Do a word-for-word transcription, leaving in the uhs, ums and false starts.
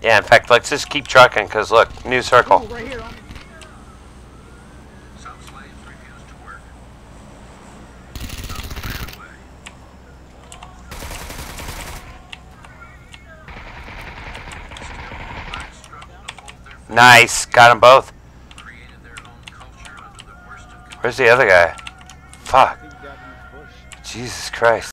Yeah, in fact, let's just keep trucking, because look, new circle. Ooh, right here, on me. Some slaves refuse to work. Some ran away. Still, blacks struggle to hold their faith, Nice, got them both. created their own culture under the worst of conditions. Where's the other guy? I Fuck. think you got in this bush. Jesus Christ.